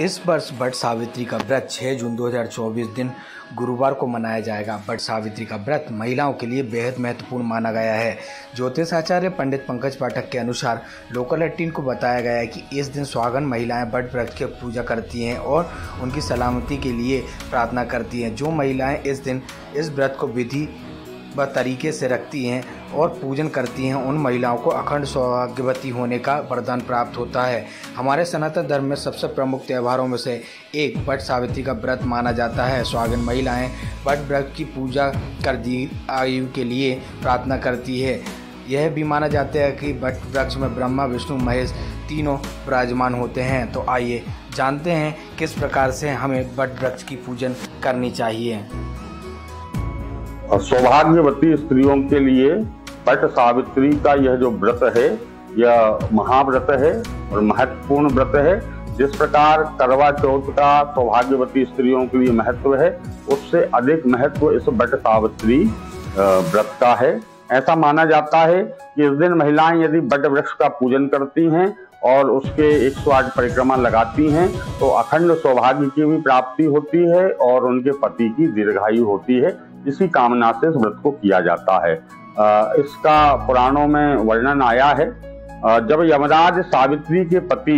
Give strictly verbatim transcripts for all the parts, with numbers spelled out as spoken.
इस वर्ष वट सावित्री का व्रत छह जून दो हज़ार चौबीस दिन गुरुवार को मनाया जाएगा। वट सावित्री का व्रत महिलाओं के लिए बेहद महत्वपूर्ण माना गया है। ज्योतिष आचार्य पंडित पंकज पाठक के अनुसार लोकल अठारह को बताया गया है कि इस दिन सुहागन महिलाएं वट वृक्ष की पूजा करती हैं और उनकी सलामती के लिए प्रार्थना करती हैं। जो महिलाएं इस दिन इस व्रत को विधि व तरीके से रखती हैं और पूजन करती हैं, उन महिलाओं को अखंड सौभाग्यवती होने का वरदान प्राप्त होता है। हमारे सनातन धर्म में सबसे प्रमुख त्योहारों में से एक वट सावित्री का व्रत माना जाता है। सुहागिन महिलाएं वट वृक्ष की पूजा कर दी आयु के लिए प्रार्थना करती है। यह भी माना जाता है कि वट वृक्ष में ब्रह्मा विष्णु महेश तीनों विराजमान होते हैं। तो आइए जानते हैं किस प्रकार से हमें वट वृक्ष की पूजन करनी चाहिए। सौभाग्यवती स्त्रियों के लिए वट सावित्री का यह जो व्रत है यह महाव्रत है और महत्वपूर्ण व्रत है। जिस प्रकार करवा चौथ का सौभाग्यवती स्त्रियों के लिए महत्व है, उससे अधिक महत्व इस वट सावित्री व्रत का है। ऐसा माना जाता है कि इस दिन महिलाएं यदि वट वृक्ष का पूजन करती हैं और उसके एक सौ आठ परिक्रमा लगाती हैं तो अखंड सौभाग्य की भी प्राप्ति होती है और उनके पति की दीर्घायु होती है। इसी कामना से इस व्रत को किया जाता है। इसका पुराणों में वर्णन आया है। जब यमराज सावित्री के पति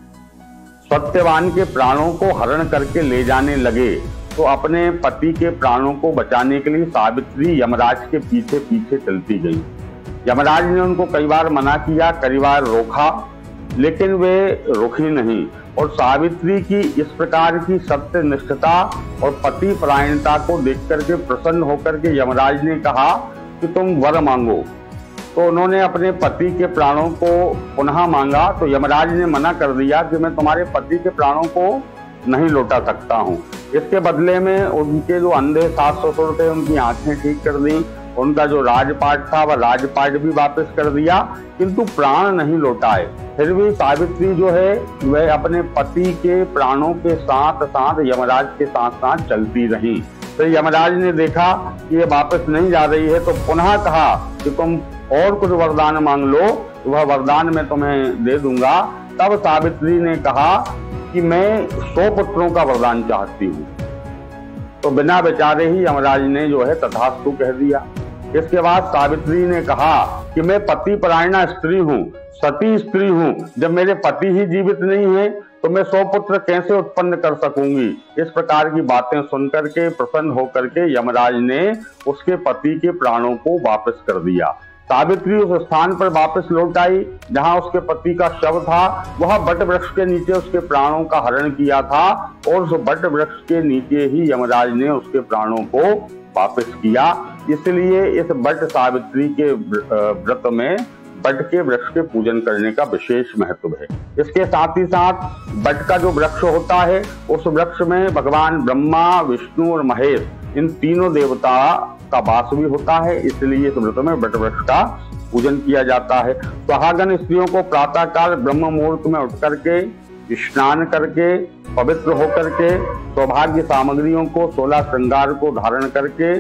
सत्यवान के प्राणों को हरण करके ले जाने लगे तो अपने पति के प्राणों को बचाने के लिए सावित्री यमराज के पीछे पीछे चलती गई। यमराज ने उनको कई बार मना किया, कई बार रोका, लेकिन वे रुकी नहीं और सावित्री की इस प्रकार की सत्य निष्ठता और पति परायणता को देख करके प्रसन्न होकर के यमराज ने कहा कि तुम वर मांगो। तो उन्होंने अपने पति के प्राणों को पुनः मांगा तो यमराज ने मना कर दिया कि मैं तुम्हारे पति के प्राणों को नहीं लौटा सकता हूँ। इसके बदले में उनके जो अंधे सास ससुर थे उनकी आंखें ठीक कर दी, उनका जो राजपाट था वह राजपाट भी वापस कर दिया, किंतु प्राण नहीं लौटाए। फिर भी सावित्री जो है वह अपने पति के प्राणों के साथ साथ यमराज के साथ साथ चलती रही। तो यमराज ने देखा कि ये वापस नहीं जा रही है तो पुनः कहा कि तुम और कुछ वरदान मांग लो, वह वरदान मैं तुम्हें दे दूंगा। तब सावित्री ने कहा कि मैं सौ पुत्रों का वरदान चाहती हूँ। तो बिना विचारे ही यमराज ने जो है तथास्तु कह दिया। इसके बाद सावित्री ने कहा कि मैं पति परायणा स्त्री हूँ, सती स्त्री हूँ, जब मेरे पति ही जीवित नहीं है तो मैं सौ पुत्र कैसे उत्पन्न कर सकूंगी। इस प्रकार की बातें सुनकर के प्रसन्न होकर के यमराज ने उसके पति के प्राणों को वापस कर दिया। सावित्री उस स्थान पर वापस लौट आई जहां उसके पति का शव था। वह वट वृक्ष के नीचे उसके प्राणों का हरण किया था और उस वट वृक्ष के नीचे ही यमराज ने उसके प्राणों को वापस किया। इसलिए इस वट सावित्री के व्रत में वट के वृक्ष के पूजन करने का विशेष महत्व है। इसके साथ ही साथ वट का जो वृक्ष होता है उस वृक्ष में भगवान ब्रह्मा विष्णु और महेश इन तीनों देवता का वास भी होता है। इसलिए इस व्रत में वट वृक्ष का पूजन किया जाता है। सुहागन स्त्रियों को प्रातः काल ब्रह्म मुहूर्त में उठ करके स्नान करके पवित्र होकर के सौभाग्य सामग्रियों को सोलह श्रृंगार को धारण करके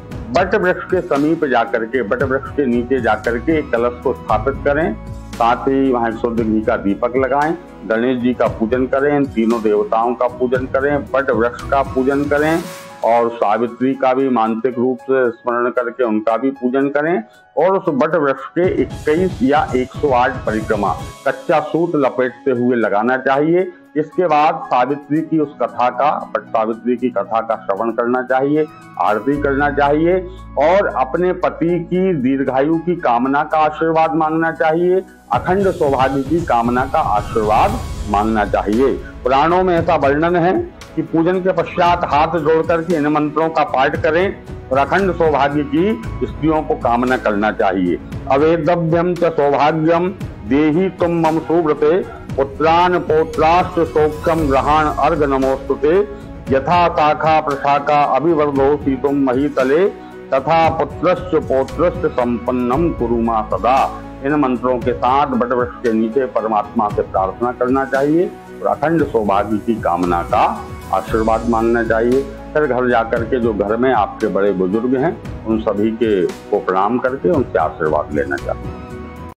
वट वृक्ष के समीप जाकर के वट वृक्ष के नीचे जाकर के एक कलश को स्थापित करें। साथ ही वहां शुद्ध घी का दीपक लगाएं, गणेश जी का पूजन करें, इन तीनों देवताओं का पूजन करें, वट वृक्ष का पूजन करें और सावित्री का भी मानसिक रूप से स्मरण करके उनका भी पूजन करें और उस वट वृक्ष के इक्कीस या एक सौ आठ परिक्रमा कच्चा सूत लपेटते हुए लगाना चाहिए। इसके बाद सावित्री की उस कथा का वट सावित्री की कथा का श्रवण करना चाहिए, आरती करना चाहिए और अपने पति की दीर्घायु की कामना का आशीर्वाद मांगना चाहिए, अखंड सौभाग्य की कामना का आशीर्वाद मांगना चाहिए। पुराणों में ऐसा वर्णन है कि पूजन के पश्चात हाथ जोड़कर के इन मंत्रों का पाठ करें और अखंड सौभाग्य की स्त्रियों को कामना करना चाहिए। अवेदभ्यम च सौभाग्यम देहि तुम मम सुव्रते पुत्रान पौत्राश्च सौख्यम ग्रहाण अर्घ नमोस्तुते यथा शाखा प्रशाखा अभिवर्धोषि तुम महीतले तथा पुत्रश्च पौत्रश्च संपन्नम कुरु मा सदा। इन मंत्रों के साथ वट वृक्ष के नीचे परमात्मा से प्रार्थना करना चाहिए और अखंड सौभाग्य की कामना का आशीर्वाद मांगना चाहिए। फिर घर जाकर के जो घर में आपके बड़े बुजुर्ग हैं उन सभी के को प्रणाम करके उनसे आशीर्वाद लेना चाहिए।